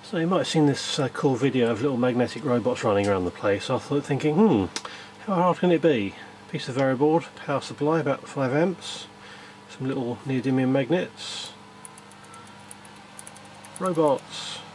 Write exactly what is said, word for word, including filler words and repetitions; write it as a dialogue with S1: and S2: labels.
S1: So you might have seen this uh, cool video of little magnetic robots running around the place. I thought thinking, hmm, how hard can it be? Piece of Variboard, power supply about five amps, some little neodymium magnets, robots.